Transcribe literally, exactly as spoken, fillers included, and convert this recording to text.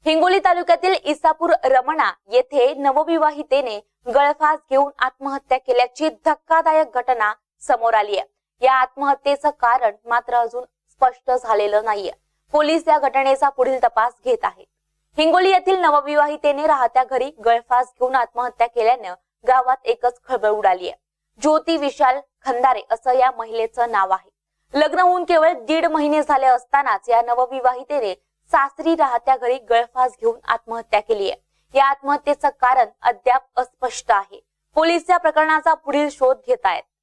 हिंगोली तालुक्यातील इसापूर रमणा येथे नवविवाहितेने गळफास घेऊन आत्महत्या केल्याची धक्कादायक घटना समोर आली आहे। या आत्महत्येचं कारण मात्र अजून स्पष्ट झालेलं नाहीये। पोलीस या घटनेचा पुढील तपास घेत आहेत। हिंगोली येथील नवविवाहितेने राहत्या घरी गळफास घेऊन आत्महत्या केल्याने गावात एकच खळबळ उडाली आहे। ज्योती विशाल खंदारे असं या महिलेचं नाव आहे। लग्न होऊन केवळ दीड महिने झाले असतानाच या नवविवाहितेने सासरी राहत्या घरी गळफास घेऊन आत्महत्या केली आहे। या आत्महत्येचं कारण अद्याप अस्पष्ट आहे। पोलीस या प्रकरणाचा पुढील शोध घेत आहेत।